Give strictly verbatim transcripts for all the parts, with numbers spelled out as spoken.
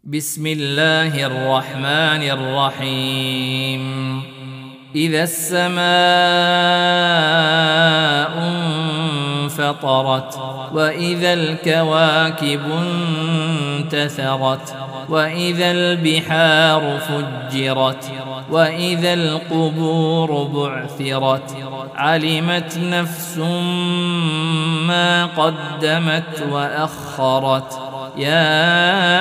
بسم الله الرحمن الرحيم. إذا السماء انفطرت وإذا الكواكب انتثرت وإذا البحار فجرت وإذا القبور بعثرت علمت نفس ما قدمت وأخرت. يا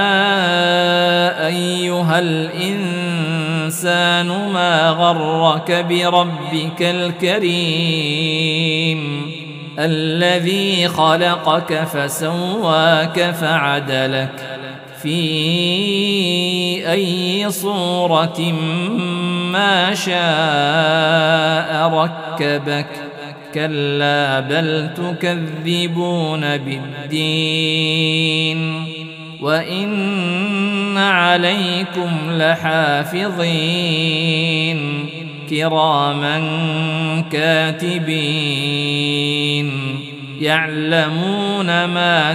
أيها الإنسان ما غرك بربك الكريم الذي خلقك فسواك فعدلك في أي صورة ما شاء ركبك. كلا بل تكذبون بالدين وإن عليكم لحافظين كراما كاتبين يعلمون ما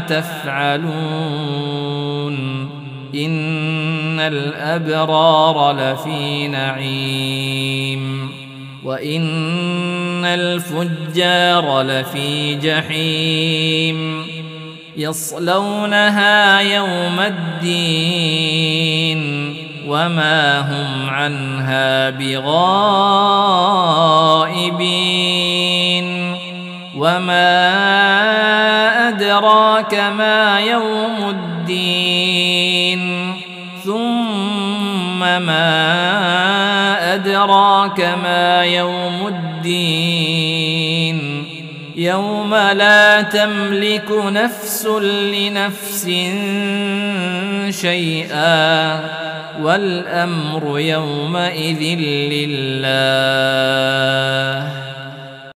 تفعلون. إن الأبرار لفي نعيم وإن الفجار لفي جحيم يصلونها يوم الدين وما هم عنها بغائبين. وما أدراك ما يوم الدين ثم ما أدراك ما يوم الدين يوم لا تملك نفس لنفس شيئا والأمر يومئذ لله.